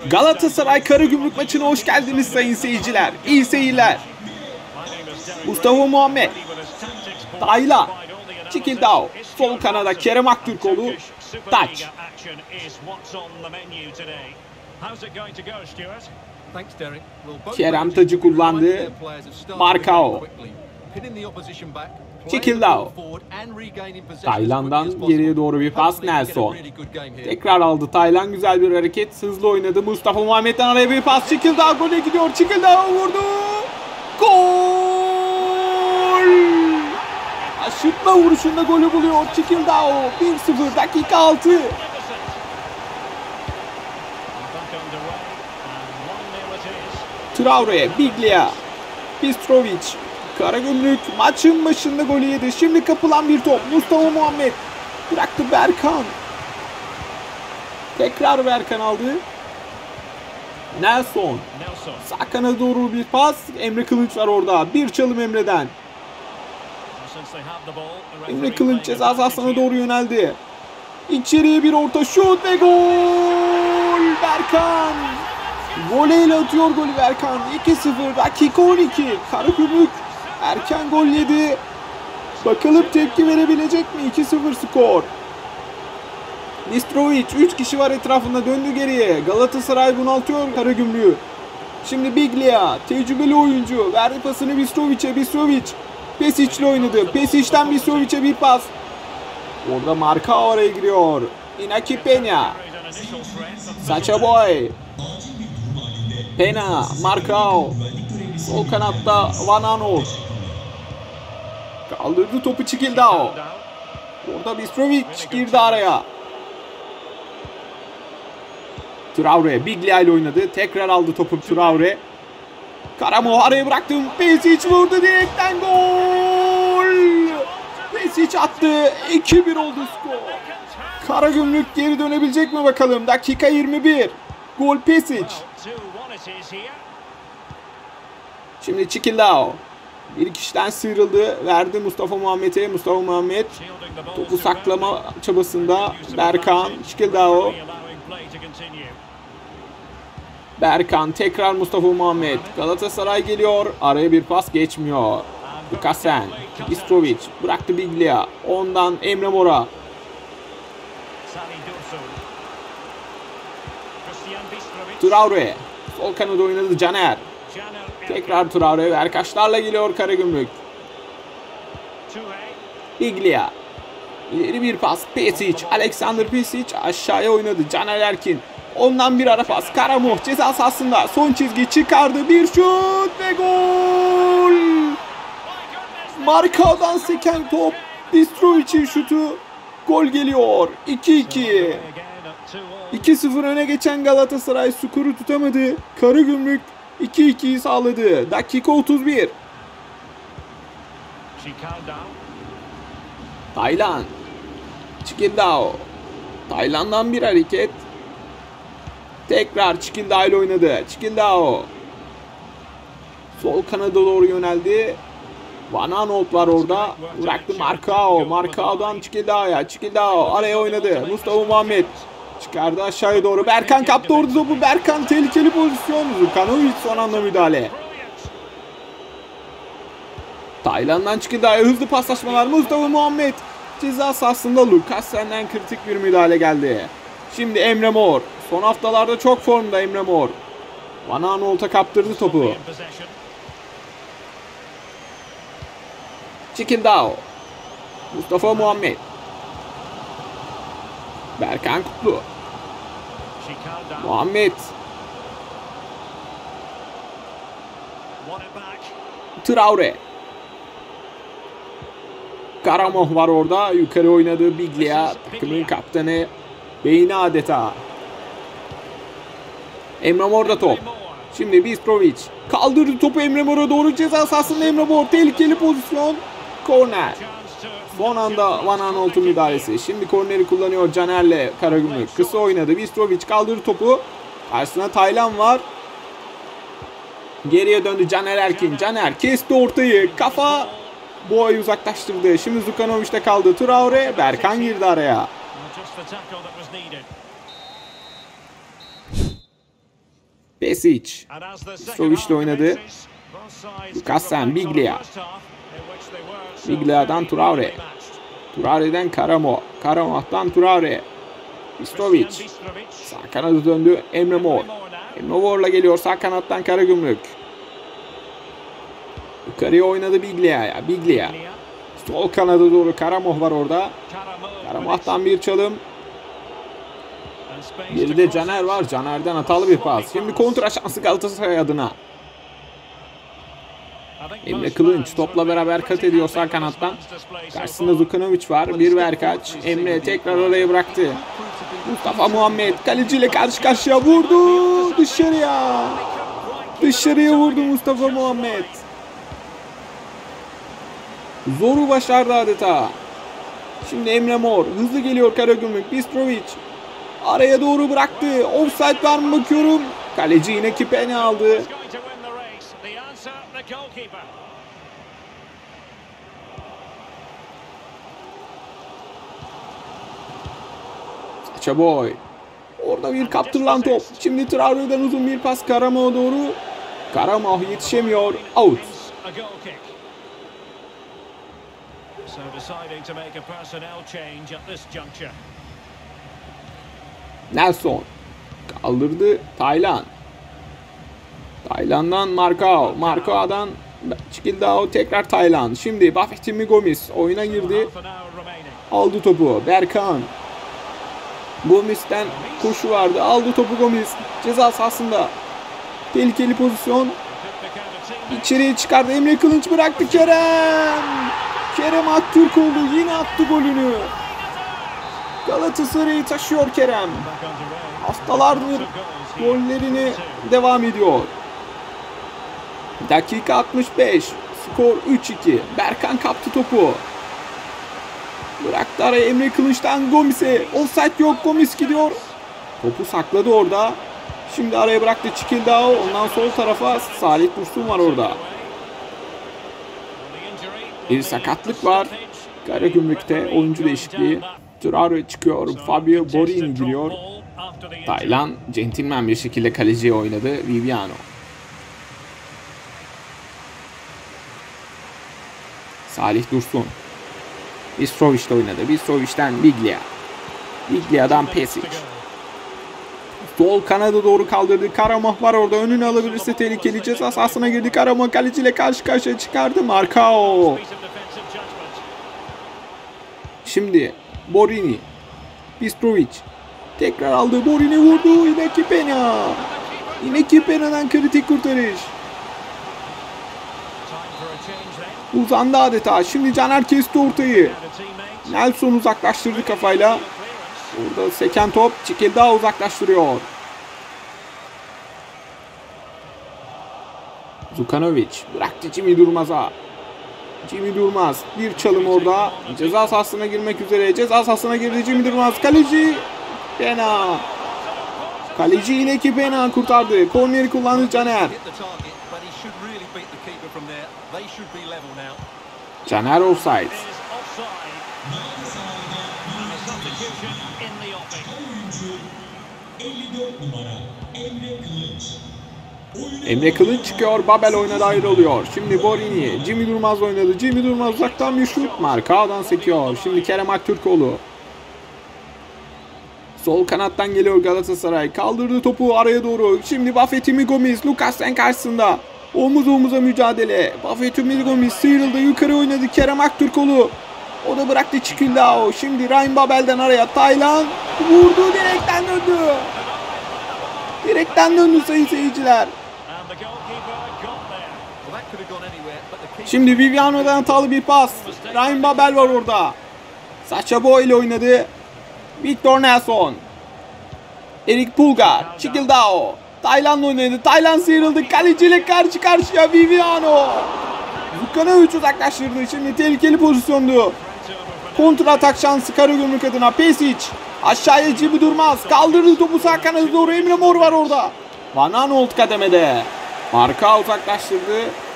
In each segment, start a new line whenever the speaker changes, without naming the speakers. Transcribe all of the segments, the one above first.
Galatasaray Karagümrük maçına hoş geldiniz sayın seyirciler. İyi seyirler. Mustafa Muhammed, Taylan, Çikildao, sol kanada Kerem Aktürkoğlu, Taç. Kerem tacı kullandı. Markao. Çikildao. Taylan'dan geriye doğru bir pas, Nelson. Tekrar aldı Taylan, güzel bir hareket, hızlı oynadı. Mustafa Muhammed'den araya bir pas, Çikildao gole gidiyor. Çikildao vurdu. Gol! Aşırtma vuruşunda golü buluyor Çikildao. 1-0 dakika 6. Traore, Biglia, Bistrovic. Karagümrük maçın başında golü yedi. Şimdi kapılan bir top. Mustafa Muhammed bıraktı, Berkan. Tekrar Berkan aldı. Nelson. Sağ kanada doğru bir pas. Emre Kılınç var orada. Bir çalım Emre'den. Emre Kılınç ceza sahasına doğru yöneldi. İçeriye bir orta şut ve gol! Berkan. Voleyle atıyor golü Berkan. 2-0 dakika 12. Karagümrük erken gol yedi. Bakalım tepki verebilecek mi? 2-0 skor. Bistrovic, 3 kişi var etrafında, döndü geriye. Galatasaray bunaltıyor Karagümrük'ü. Şimdi Biglia, tecrübeli oyuncu, verdi pasını Bistrovic'e. Bistrovic Pesic'le oynadı. Pesic'ten Bistrovic'e bir pas. Orada Markao araya giriyor. Inaki Peña. Sacha Boy. Pena, Markao. Sol kanatta Van Aanholt. Kaldırdı topu Çikildao. Orada Bistrovic girdi araya. Traore Biglia ile oynadı. Tekrar aldı topu Traore. Karamoh araya bıraktım. Pesic vurdu, direkten gol. Pesic attı. 2-1 oldu skor. Karagümrük geri dönebilecek mi bakalım. Dakika 21. Gol Pesic. Şimdi Çikildao. Bir kişiden sıyrıldı. Verdi Mustafa Muhammed'e. Mustafa Muhammed topu saklama çabasında. Berkan, Çikildao. Berkan, tekrar Mustafa Muhammed. Galatasaray geliyor. Araya bir pas geçmiyor. Lukasen, Bistrovic bıraktı Biglia. Ondan Emre Mor'a. Traore. Sol kanada oynadı Caner. Tekrar Traore. Verkaçlarla geliyor Karagümrük. Biglia. İleri bir pas. Pesic. Alexander Pesic aşağıya oynadı. Caner Erkin. Ondan bir ara pas. Karamoh ceza sahasında. Son çizgi çıkardı. Bir şut ve gol. Markao'dan seken top. Bistrovic'in şutu. Gol geliyor. 2-2. 2-0 öne geçen Galatasaray skoru tutamadı. Karagümrük 2-2'yi sağladı. Dakika 31. Taylan. Çikildao. Taylan'dan bir hareket. Tekrar Çikildao ile oynadı. Çikildao. Sol kanada doğru yöneldi. Van Aanholt var orada. Bıraktı Markao. Markao'dan Çikildao'ya. Çikildao araya oynadı. Mustafa Muhammed. Çıkardı aşağıya doğru. Berkan kaptı orada topu. Berkan tehlikeli pozisyon. Zukanovic son anda müdahale. Taylan'dan Çikildao'ya hızlı paslaşmalar. Mustafa Muhammed. Ceza sahasında Lukasen'den kritik bir müdahale geldi. Şimdi Emre Mor. Son haftalarda çok formda Emre Mor. Van Aanholt'a kaptırdı topu. Çikildao. Mustafa Muhammed. Berkan Kutlu. Muhammed. Traore. Karamoh var orada. Yukarı oynadı Biglia. Takımın kaptanı. Beyni adeta. Emre Mor'da top. Şimdi Bistrovic. Kaldırdı topu Emre Mor'a doğru. Ceza sahasında Emre Mor. Tehlikeli pozisyon. Korner. Son anda Van Aanholt'un müdahalesi. Şimdi korneri kullanıyor Caner'le Karagümrük. Kısa oynadı. Bistrovic kaldırdı topu. Karşısına Taylan var. Geriye döndü Caner Erkin. Caner kesti ortayı. Kafa. Boğa'yı uzaklaştırdı. Şimdi Zukanovic'te kaldı. Traore. Berkan girdi araya. Pesic. Strovic oynadı. Lukasen, Biglia. Biglia'dan Traore. Traore'den Karamo. Karamo'dan Traore. Bistrovic. Sağ kanadı döndü. Emre Mor. Emre Mor'la geliyor sağ kanattan Karagümrük. Yukarıya oynadı Biglia'ya. Biglia. Sol kanada doğru Karamoh var orada. Karamoh'tan bir çalım. Geride Caner var. Caner'den hatalı bir pas. Şimdi kontra şansı Galatasaray adına. Emre Kılınç topla beraber kat ediyor sağ kanattan. Karşısında Zukanovic var. Bir verkaç. Emre tekrar oraya bıraktı. Mustafa Muhammed kaleciyle karşı karşıya vurdu. Dışarıya. Dışarıya vurdu Mustafa Muhammed. Zoru başardı adeta. Şimdi Emre Mor. Hızlı geliyor Karagümrük. Bistrovic. Araya doğru bıraktı. Offside var mı bakıyorum. Kaleci yine kipeni aldı. Çaboy. Orada bir kaptırılan top. Şimdi Traore'den uzun bir pas Karamoh'a doğru. Karamoh yetişemiyor. Out. Nelson. Kaldırdı Taylan. Taylan'dan Marcao. Marcao'dan Çikildao tekrar Taylan. Şimdi Bafetimi Gomis oyuna girdi. Aldı topu. Berkan. Gomis'ten koşu vardı. Aldı topu Gomis. Ceza sahasında. Tehlikeli pozisyon. İçeriye çıkardı. Emre Kılınç bıraktı. Kerem. Kerem Aktürkoğlu yine attı golünü. Galatasaray'ı taşıyor Kerem. Haftalardır gollerini devam ediyor. Dakika 65. Skor 3-2. Berkan kaptı topu. Bıraktı araya Emre Kılınç'tan Gomis'e. Offside yok. Gomis gidiyor. Topu sakladı orada. Şimdi araya bıraktı Çikildao. Ondan sol tarafa Salih Dursun var orada. Bir sakatlık var. Karagümrük'te oyuncu değişikliği. Traore çıkıyor. Fabio Borini giriyor. Taylan centilmen bir şekilde kaleciye oynadı. Viviano. Salih Dursun. Bistrovic'le oynadı. Bistrovic'ten Biglia. Biglia'dan Pesic. Sol kanada doğru kaldırdı. Karamoh var orada. Önünü alabilirse tehlikeli. Ceza sahasına girdi. Karamoh kaleciyle karşı karşıya çıkardı. Marcao. Şimdi Borini. Bistrovic. Tekrar aldı. Borini vurdu. Yine Kipena. Yine Kipena'dan kritik kurtarış. Uzandı adeta. Şimdi Caner kesti ortayı. Nelson uzaklaştırdı kafayla. Burada seken top Çikildao uzaklaştırıyor. Zukanovic bıraktı Jimmy Durmaz'a. Jimmy Durmaz bir çalım orada. Ceza sahasına girmek üzere. Ceza sahasına girdi Jimmy Durmaz. Kaleci Pena. Kaleci yine ki Pena kurtardı. Korneri kullandı Caner. Caner offside. Emre Kılınç çıkıyor. Babel oynadı, ayrılıyor. Şimdi Borini. Jimmy Durmaz oynadı. Jimmy Durmaz uzaktan bir şut. Marcao'dan sekiyor. Şimdi Kerem Aktürkoğlu. Sol kanattan geliyor Galatasaray. Kaldırdı topu araya doğru. Şimdi Bafetimi Gomis. Lukasen karşısında. Omuz omuza mücadele. Bafetimi Gomis sıyrıldı. Yukarı oynadı Kerem Aktürkoğlu. O da bıraktı Çikildao. Şimdi Ryan Babel'den araya Taylan. Vurdu. Direkten döndü. Direkten döndü sayın seyirciler. Şimdi Viviano'dan hatalı bir pas. Ryan Babel var orada. Sacha Boey ile oynadı. Victor Nelson. Erik Pulgar. Çikildao. Taylan'la oynadı. Taylan sıyrıldı. Kaleciyle karşı karşıya Viviano. Zukanovic uzaklaştırdı. Şimdi tehlikeli pozisyondu. Kontra atak şansı Karagümrük adına. Pesic. Aşağıya Jimmy Durmaz. Kaldırdı topu sağ kanadı doğru. Emre Mor var orada. Van Aanholt kademede. Marka uzaklaştırdı.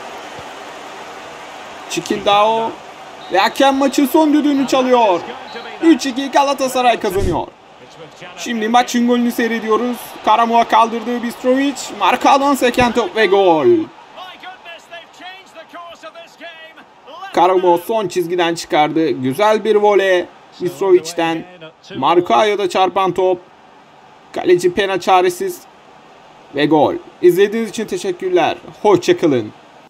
Çikildao. Ve hakem maçın son düdüğünü çalıyor. 3-2 Galatasaray kazanıyor. Şimdi maçın golünü seyrediyoruz. Karamoa kaldırdığı Bistrovic. Markao'dan seken top ve gol. Karamoa son çizgiden çıkardı. Güzel bir voley Bistrovic'ten. Markao'ya da çarpan top. Kaleci Pena çaresiz. Ve gol. İzlediğiniz için teşekkürler. Hoşça kalın.